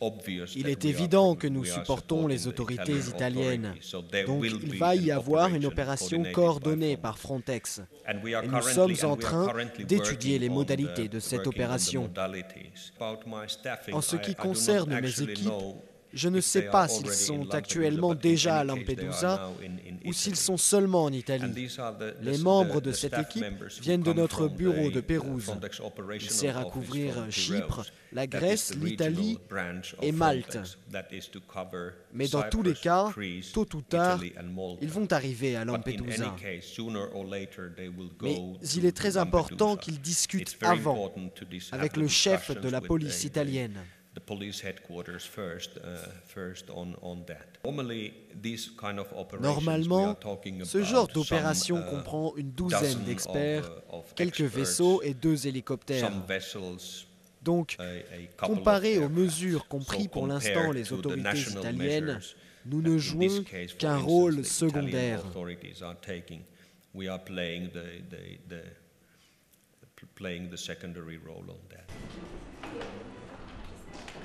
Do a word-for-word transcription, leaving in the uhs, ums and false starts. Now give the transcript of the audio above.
Il est évident que nous supportons les autorités italiennes, donc il va y avoir une opération coordonnée par Frontex. Et nous sommes en train d'étudier les modalités de cette opération. En ce qui concerne mes équipes, je ne sais pas s'ils sont actuellement déjà à Lampedusa ou s'ils sont seulement en Italie. Les membres de cette équipe viennent de notre bureau de Pérouse. Il sert à couvrir Chypre, la Grèce, l'Italie et Malte. Mais dans tous les cas, tôt ou tard, ils vont arriver à Lampedusa. Mais il est très important qu'ils discutent avant avec le chef de la police italienne. Normalement, ce genre d'opération comprend une douzaine d'experts, quelques vaisseaux et deux hélicoptères. Donc, comparé aux mesures qu'ont prises pour l'instant les autorités italiennes, nous ne jouons qu'un rôle secondaire. playing the secondary role on that.